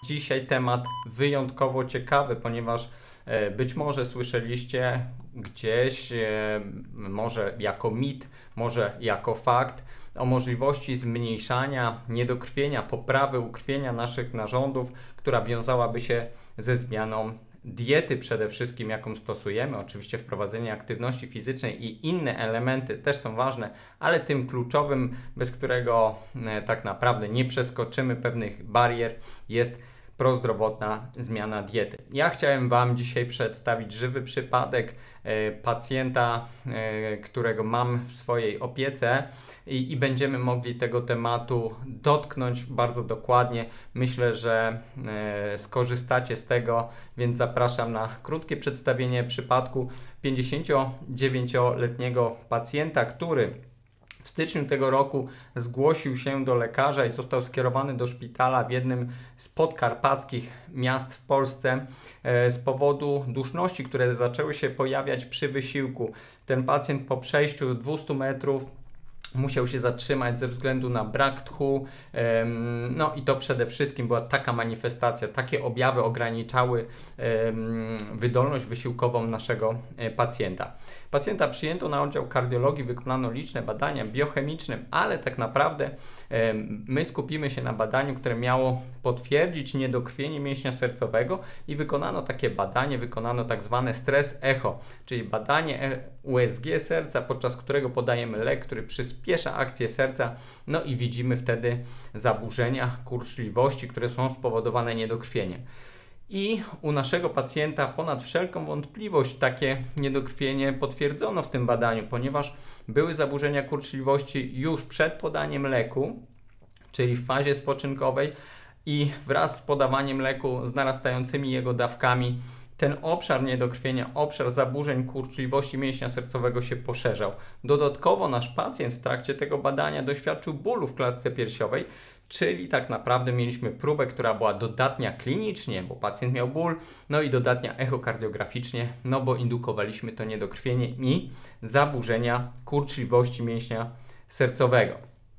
Dzisiaj temat wyjątkowo ciekawy, ponieważ być może słyszeliście gdzieś, może jako mit, może jako fakt, o możliwości zmniejszania niedokrwienia, poprawy ukrwienia naszych narządów, która wiązałaby się ze zmianą diety przede wszystkim, jaką stosujemy. Oczywiście wprowadzenie aktywności fizycznej i inne elementy też są ważne, ale tym kluczowym, bez którego tak naprawdę nie przeskoczymy pewnych barier, jest prozdrowotna zmiana diety. Ja chciałem Wam dzisiaj przedstawić żywy przypadek pacjenta, którego mam w swojej opiece i będziemy mogli tego tematu dotknąć bardzo dokładnie. Myślę, że skorzystacie z tego, więc zapraszam na krótkie przedstawienie przypadku 59-letniego pacjenta, który w styczniu tego roku zgłosił się do lekarza i został skierowany do szpitala w jednym z podkarpackich miast w Polsce z powodu duszności, które zaczęły się pojawiać przy wysiłku. Ten pacjent po przejściu 200 metrów musiał się zatrzymać ze względu na brak tchu, no i to przede wszystkim była taka manifestacja, takie objawy ograniczały wydolność wysiłkową naszego pacjenta. Pacjenta przyjęto na oddział kardiologii, wykonano liczne badania biochemiczne, ale tak naprawdę my skupimy się na badaniu, które miało potwierdzić niedokrwienie mięśnia sercowego i wykonano takie badanie, wykonano tak zwane stres echo, czyli badanie USG serca, podczas którego podajemy lek, który przyspiesza akcję serca, no i widzimy wtedy zaburzenia kurczliwości, które są spowodowane niedokrwieniem. I u naszego pacjenta ponad wszelką wątpliwość takie niedokrwienie potwierdzono w tym badaniu, ponieważ były zaburzenia kurczliwości już przed podaniem leku, czyli w fazie spoczynkowej, i wraz z podawaniem leku, z narastającymi jego dawkami, ten obszar niedokrwienia, obszar zaburzeń kurczliwości mięśnia sercowego się poszerzał. Dodatkowo nasz pacjent w trakcie tego badania doświadczył bólu w klatce piersiowej, czyli tak naprawdę mieliśmy próbę, która była dodatnia klinicznie, bo pacjent miał ból, no i dodatnia echokardiograficznie, no bo indukowaliśmy to niedokrwienie i zaburzenia kurczliwości mięśnia sercowego.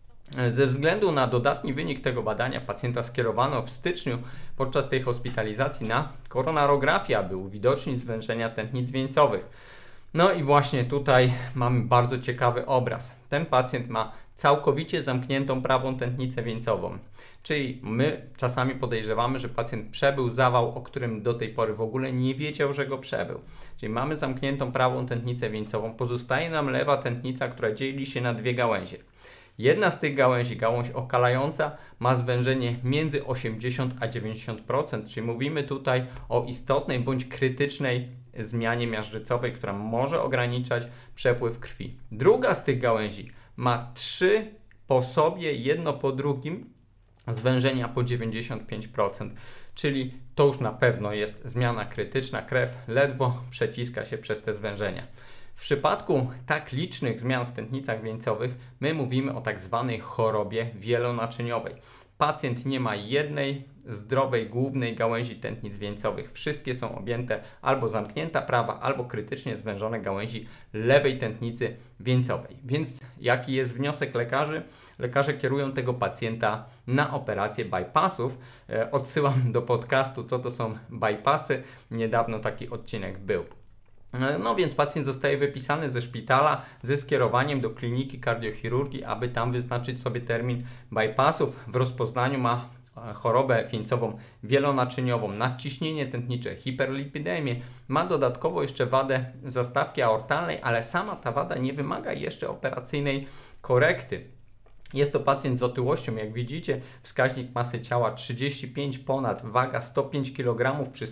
Ze względu na dodatni wynik tego badania pacjenta skierowano w styczniu podczas tej hospitalizacji na koronarografię, aby uwidocznić zwężenia tętnic wieńcowych. No i właśnie tutaj mamy bardzo ciekawy obraz. Ten pacjent ma całkowicie zamkniętą prawą tętnicę wieńcową. Czyli my czasami podejrzewamy, że pacjent przebył zawał, o którym do tej pory w ogóle nie wiedział, że go przebył. Czyli mamy zamkniętą prawą tętnicę wieńcową, pozostaje nam lewa tętnica, która dzieli się na dwie gałęzie. Jedna z tych gałęzi, gałąź okalająca, ma zwężenie między 80 a 90%, czyli mówimy tutaj o istotnej bądź krytycznej zmianie miażdżycowej, która może ograniczać przepływ krwi. Druga z tych gałęzi ma 3 po sobie, jedno po drugim, zwężenia po 95%, czyli to już na pewno jest zmiana krytyczna, krew ledwo przeciska się przez te zwężenia. W przypadku tak licznych zmian w tętnicach wieńcowych my mówimy o tak zwanej chorobie wielonaczyniowej. Pacjent nie ma jednej zdrowej głównej gałęzi tętnic wieńcowych. Wszystkie są objęte albo zamknięta prawa, albo krytycznie zwężone gałęzi lewej tętnicy wieńcowej. Więc jaki jest wniosek lekarzy? Lekarze kierują tego pacjenta na operację bypassów. Odsyłam do podcastu, co to są bypassy. Niedawno taki odcinek był. No więc pacjent zostaje wypisany ze szpitala ze skierowaniem do kliniki kardiochirurgii, aby tam wyznaczyć sobie termin bypassów. W rozpoznaniu ma chorobę wieńcową wielonaczyniową, nadciśnienie tętnicze, hiperlipidemię. Ma dodatkowo jeszcze wadę zastawki aortalnej, ale sama ta wada nie wymaga jeszcze operacyjnej korekty. Jest to pacjent z otyłością, jak widzicie, wskaźnik masy ciała 35 ponad, waga 105 kg przy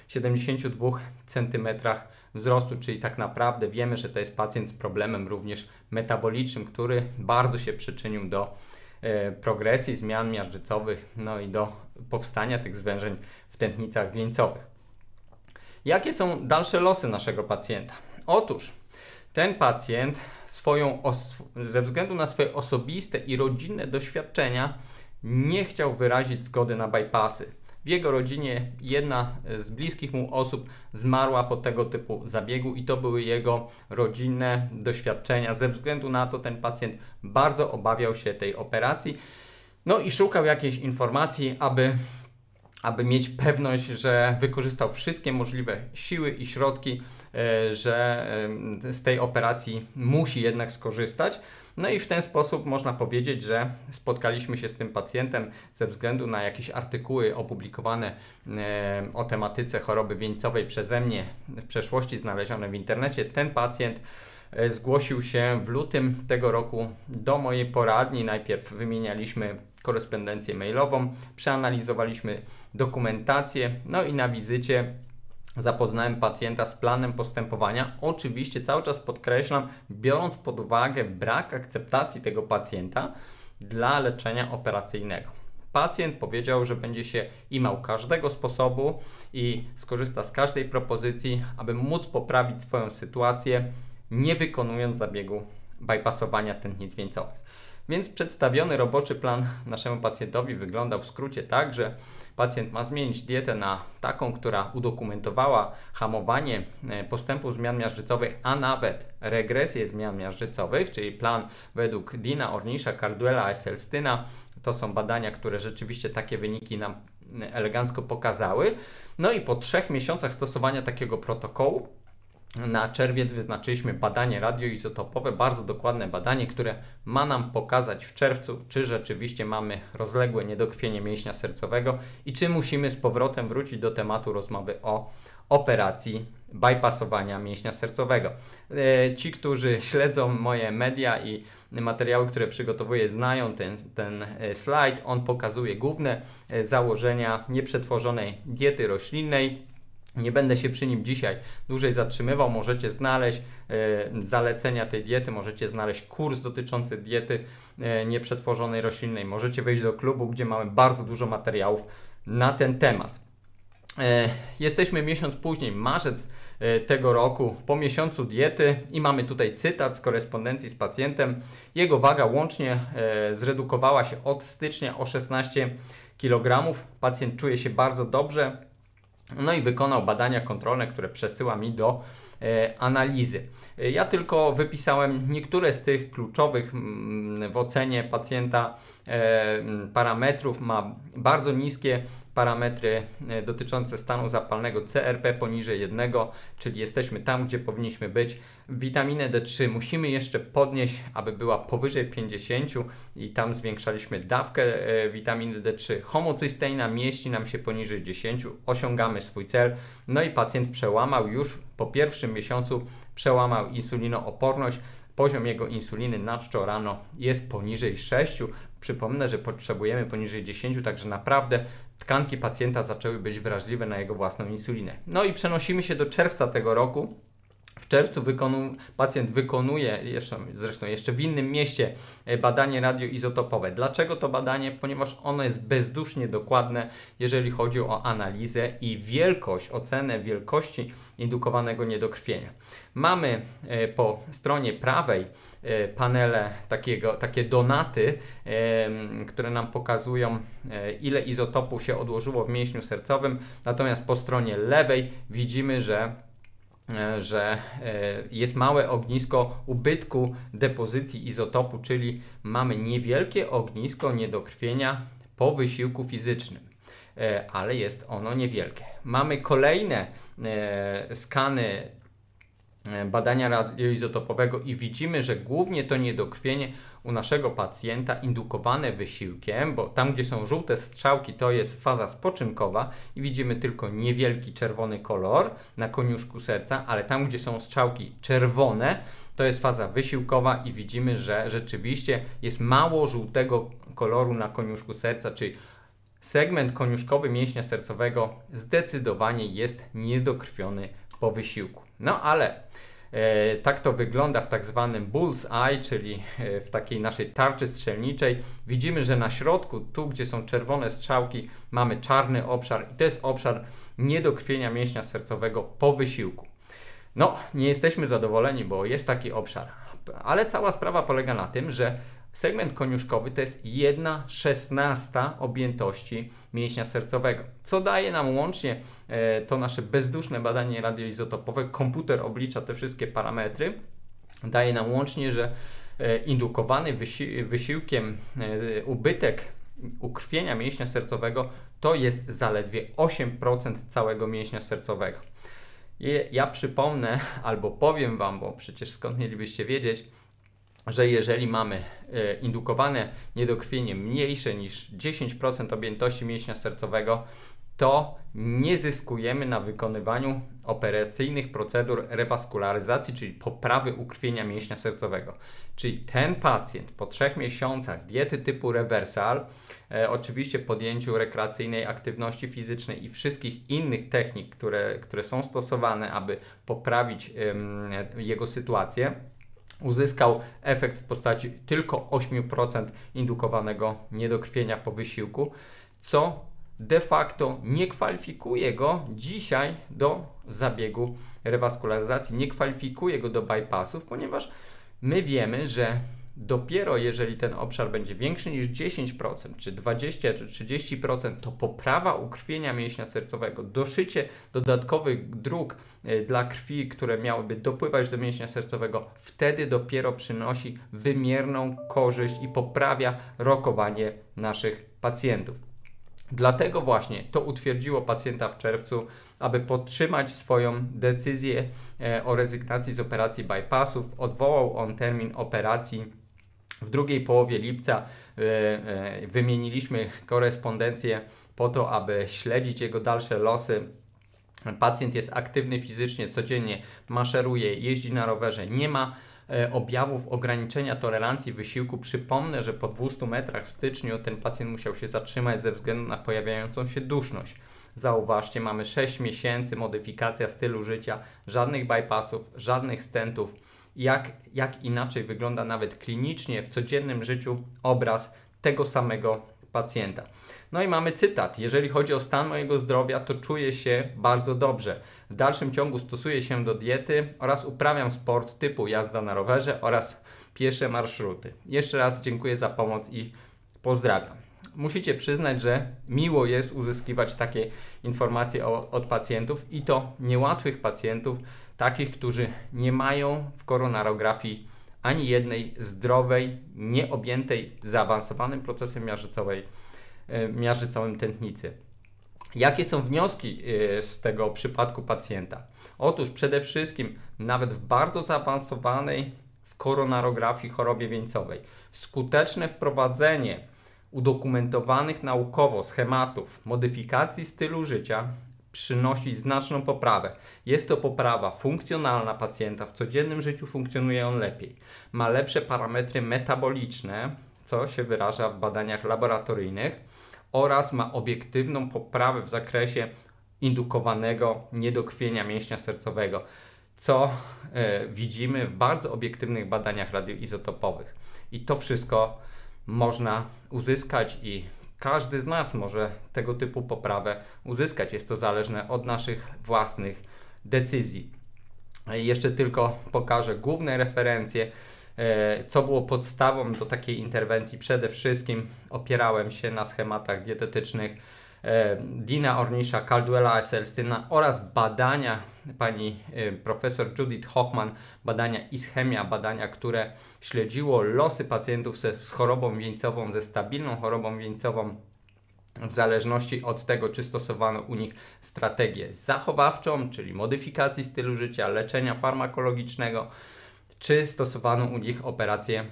172 cm wzrostu, czyli tak naprawdę wiemy, że to jest pacjent z problemem również metabolicznym, który bardzo się przyczynił do progresji zmian miażdżycowych, no i do powstania tych zwężeń w tętnicach wieńcowych. Jakie są dalsze losy naszego pacjenta? Otóż ten pacjent ze względu na swoje osobiste i rodzinne doświadczenia nie chciał wyrazić zgody na bypassy. W jego rodzinie jedna z bliskich mu osób zmarła po tego typu zabiegu i to były jego rodzinne doświadczenia. Ze względu na to ten pacjent bardzo obawiał się tej operacji. No i szukał jakiejś informacji, aby aby mieć pewność, że wykorzystał wszystkie możliwe siły i środki, że z tej operacji musi jednak skorzystać. No i w ten sposób można powiedzieć, że spotkaliśmy się z tym pacjentem ze względu na jakieś artykuły opublikowane o tematyce choroby wieńcowej przeze mnie w przeszłości znalezione w internecie. Ten pacjent zgłosił się w lutym tego roku do mojej poradni. Najpierw wymienialiśmy korespondencję mailową, przeanalizowaliśmy dokumentację, no i na wizycie zapoznałem pacjenta z planem postępowania. Oczywiście cały czas podkreślam, biorąc pod uwagę brak akceptacji tego pacjenta dla leczenia operacyjnego. Pacjent powiedział, że będzie się imał każdego sposobu i skorzysta z każdej propozycji, aby móc poprawić swoją sytuację, nie wykonując zabiegu bypassowania tętnic wieńcowych. Więc przedstawiony roboczy plan naszemu pacjentowi wyglądał w skrócie tak, że pacjent ma zmienić dietę na taką, która udokumentowała hamowanie postępu zmian miażdżycowych, a nawet regresję zmian miażdżycowych, czyli plan według Dina, Ornisza, Carduela, Esselstyna. To są badania, które rzeczywiście takie wyniki nam elegancko pokazały. No i po 3 miesiącach stosowania takiego protokołu na czerwiec wyznaczyliśmy badanie radioizotopowe, bardzo dokładne badanie, które ma nam pokazać w czerwcu, czy rzeczywiście mamy rozległe niedokrwienie mięśnia sercowego i czy musimy z powrotem wrócić do tematu rozmowy o operacji bypassowania mięśnia sercowego. Ci, którzy śledzą moje media i materiały, które przygotowuję, znają ten slajd. On pokazuje główne założenia nieprzetworzonej diety roślinnej. Nie będę się przy nim dzisiaj dłużej zatrzymywał. Możecie znaleźć zalecenia tej diety, możecie znaleźć kurs dotyczący diety nieprzetworzonej roślinnej. Możecie wejść do klubu, gdzie mamy bardzo dużo materiałów na ten temat. Jesteśmy miesiąc później, marzec tego roku, po miesiącu diety i mamy tutaj cytat z korespondencji z pacjentem. Jego waga łącznie zredukowała się od stycznia o 16 kg. Pacjent czuje się bardzo dobrze. No i wykonał badania kontrolne, które przesyła mi do analizy. Ja tylko wypisałem niektóre z tych kluczowych w ocenie pacjenta parametrów. Ma bardzo niskie parametry dotyczące stanu zapalnego CRP poniżej 1, czyli jesteśmy tam, gdzie powinniśmy być. Witaminę D3 musimy jeszcze podnieść, aby była powyżej 50 i tam zwiększaliśmy dawkę witaminy D3. Homocysteina mieści nam się poniżej 10, osiągamy swój cel. No i pacjent przełamał już po pierwszym miesiącu, przełamał insulinooporność. Poziom jego insuliny na czczo rano jest poniżej 6. Przypomnę, że potrzebujemy poniżej 10, także naprawdę tkanki pacjenta zaczęły być wrażliwe na jego własną insulinę. No i przenosimy się do czerwca tego roku. W czerwcu pacjent wykonuje, zresztą jeszcze w innym mieście, badanie radioizotopowe. Dlaczego to badanie? Ponieważ ono jest bezdusznie dokładne, jeżeli chodzi o analizę i ocenę wielkości indukowanego niedokrwienia. Mamy po stronie prawej panele, takie donaty, które nam pokazują, ile izotopów się odłożyło w mięśniu sercowym, natomiast po stronie lewej widzimy, że jest małe ognisko ubytku depozycji izotopu, czyli mamy niewielkie ognisko niedokrwienia po wysiłku fizycznym, ale jest ono niewielkie. Mamy kolejne skany badania radioizotopowego i widzimy, że głównie to niedokrwienie u naszego pacjenta indukowane wysiłkiem, bo tam, gdzie są żółte strzałki, to jest faza spoczynkowa i widzimy tylko niewielki czerwony kolor na koniuszku serca, ale tam, gdzie są strzałki czerwone, to jest faza wysiłkowa i widzimy, że rzeczywiście jest mało żółtego koloru na koniuszku serca, czyli segment koniuszkowy mięśnia sercowego zdecydowanie jest niedokrwiony po wysiłku. No ale tak to wygląda w tak zwanym bull's eye, czyli w takiej naszej tarczy strzelniczej. Widzimy, że na środku, tu gdzie są czerwone strzałki, mamy czarny obszar i to jest obszar niedokrwienia mięśnia sercowego po wysiłku. No, nie jesteśmy zadowoleni, bo jest taki obszar, ale cała sprawa polega na tym, że segment koniuszkowy to jest 1/16 objętości mięśnia sercowego, co daje nam łącznie to nasze bezduszne badanie radioizotopowe. Komputer oblicza te wszystkie parametry. Daje nam łącznie, że indukowany wysiłkiem ubytek ukrwienia mięśnia sercowego to jest zaledwie 8% całego mięśnia sercowego. Ja przypomnę, albo powiem Wam, bo przecież skąd mielibyście wiedzieć, że jeżeli mamy indukowane niedokrwienie mniejsze niż 10% objętości mięśnia sercowego, to nie zyskujemy na wykonywaniu operacyjnych procedur rewaskularyzacji, czyli poprawy ukrwienia mięśnia sercowego. Czyli ten pacjent po 3 miesiącach diety typu rewersal, oczywiście podjęciu rekreacyjnej aktywności fizycznej i wszystkich innych technik, które są stosowane, aby poprawić jego sytuację, uzyskał efekt w postaci tylko 8% indukowanego niedokrwienia po wysiłku, co de facto nie kwalifikuje go dzisiaj do zabiegu rewaskularyzacji, nie kwalifikuje go do bypassów, ponieważ my wiemy, że dopiero jeżeli ten obszar będzie większy niż 10%, czy 20%, czy 30%, to poprawa ukrwienia mięśnia sercowego, doszycie dodatkowych dróg dla krwi, które miałyby dopływać do mięśnia sercowego, wtedy dopiero przynosi wymierną korzyść i poprawia rokowanie naszych pacjentów. Dlatego właśnie to utwierdziło pacjenta w czerwcu, aby podtrzymać swoją decyzję o rezygnacji z operacji bypassów. Odwołał on termin operacji w drugiej połowie lipca. Wymieniliśmy korespondencję po to, aby śledzić jego dalsze losy. Pacjent jest aktywny fizycznie, codziennie maszeruje, jeździ na rowerze, nie ma objawów ograniczenia tolerancji wysiłku. Przypomnę, że po 200 metrach w styczniu ten pacjent musiał się zatrzymać ze względu na pojawiającą się duszność. Zauważcie, mamy 6 miesięcy, modyfikacja stylu życia, żadnych bypassów, żadnych stentów. Jak inaczej wygląda nawet klinicznie w codziennym życiu obraz tego samego pacjenta. No i mamy cytat: jeżeli chodzi o stan mojego zdrowia, to czuję się bardzo dobrze. W dalszym ciągu stosuję się do diety oraz uprawiam sport typu jazda na rowerze oraz piesze marszruty. Jeszcze raz dziękuję za pomoc i pozdrawiam. Musicie przyznać, że miło jest uzyskiwać takie informacje od pacjentów i to niełatwych pacjentów, takich, którzy nie mają w koronarografii ani jednej zdrowej, nieobjętej zaawansowanym procesem miażdżycowym tętnicy. Jakie są wnioski z tego przypadku pacjenta? Otóż przede wszystkim nawet w bardzo zaawansowanej w koronarografii chorobie wieńcowej skuteczne wprowadzenie udokumentowanych naukowo schematów modyfikacji stylu życia przynosi znaczną poprawę. Jest to poprawa funkcjonalna pacjenta, w codziennym życiu funkcjonuje on lepiej. Ma lepsze parametry metaboliczne, co się wyraża w badaniach laboratoryjnych, oraz ma obiektywną poprawę w zakresie indukowanego niedokrwienia mięśnia sercowego, co widzimy w bardzo obiektywnych badaniach radioizotopowych. I to wszystko można uzyskać i każdy z nas może tego typu poprawę uzyskać. Jest to zależne od naszych własnych decyzji. Jeszcze tylko pokażę główne referencje, co było podstawą do takiej interwencji. Przede wszystkim opierałem się na schematach dietetycznych Dina Ornisha, Caldwella Esselstyna oraz badania pani profesor Judith Hochman, badania ischemia, badania, które śledziło losy pacjentów z chorobą wieńcową, ze stabilną chorobą wieńcową, w zależności od tego, czy stosowano u nich strategię zachowawczą, czyli modyfikacji stylu życia, leczenia farmakologicznego, czy stosowano u nich operację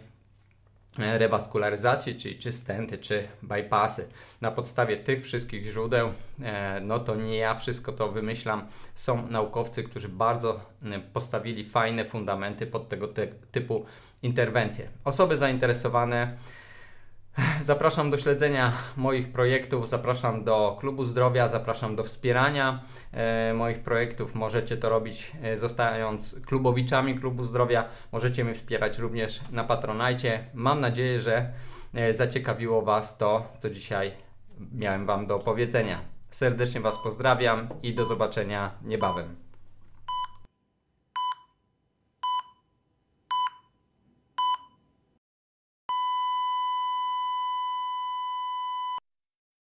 rewaskularyzacji, czyli czy stenty, czy bypassy. Na podstawie tych wszystkich źródeł, no to nie ja wszystko to wymyślam, są naukowcy, którzy bardzo postawili fajne fundamenty pod tego typu interwencje. Osoby zainteresowane, zapraszam do śledzenia moich projektów, zapraszam do Klubu Zdrowia, zapraszam do wspierania moich projektów. Możecie to robić zostając klubowiczami Klubu Zdrowia, możecie mnie wspierać również na Patronite. Mam nadzieję, że zaciekawiło Was to, co dzisiaj miałem Wam do powiedzenia. Serdecznie Was pozdrawiam i do zobaczenia niebawem.